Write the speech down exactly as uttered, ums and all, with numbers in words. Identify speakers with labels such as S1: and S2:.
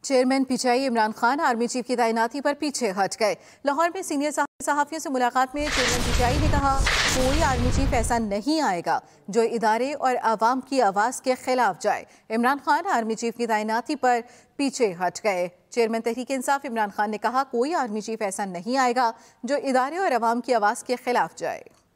S1: Chairman PTI Imran Khan army chief की तैनाती पर पीछे हट गए। लाहौर में सीनियर सहाफियों से मुलाकात में चेयरमैन पीटीआई ने कहा, कोई आर्मी चीफ ऐसा नहीं आएगा जो इदारे और आवाम की आवाज़ के खिलाफ जाए। इमरान खान आर्मी चीफ की तैनाती पर पीछे हट गए। चेयरमैन तहरीक इंसाफ इमरान खान ने कहा, कोई आर्मी चीफ ऐसा नहीं आएगा जो इदारे और आवाम की आवाज़ के खिलाफ जाए।